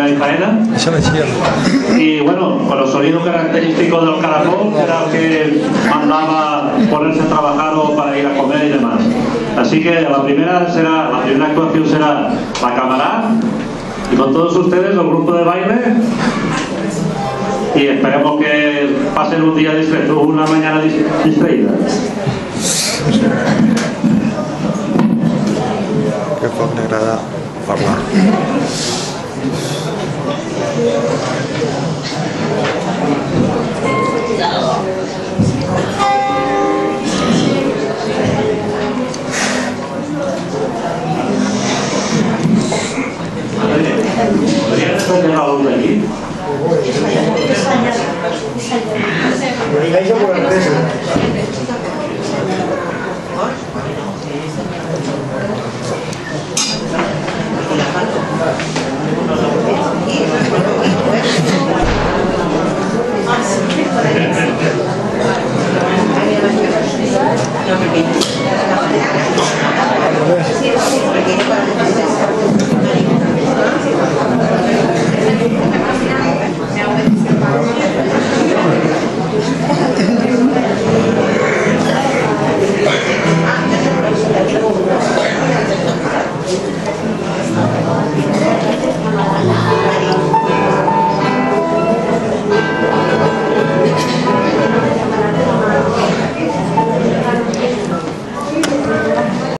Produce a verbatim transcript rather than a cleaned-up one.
y faena. Y bueno, con los sonidos característicos del caracol, que era el que mandaba ponerse a trabajar o para ir a comer y demás. Así que la primera será, la primera actuación será la cámara, y con todos ustedes el grupo de baile, y esperemos que pasen un día distraído, una mañana distraída. Que pot m'agrada parlar. ¿Podrían encender la luz de aquí? Gracias.